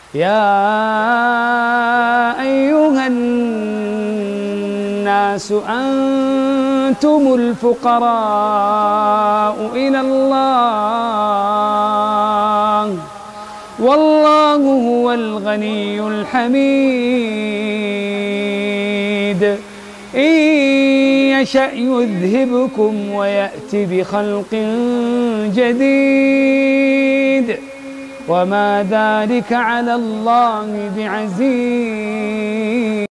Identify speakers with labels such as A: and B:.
A: يا أيها الناس أنتم الفقراء إلى الله والله هو الغني الحميد. إن يشأ يذهبكم ويأت بخلق جديد وما ذلك على الله بعزيز.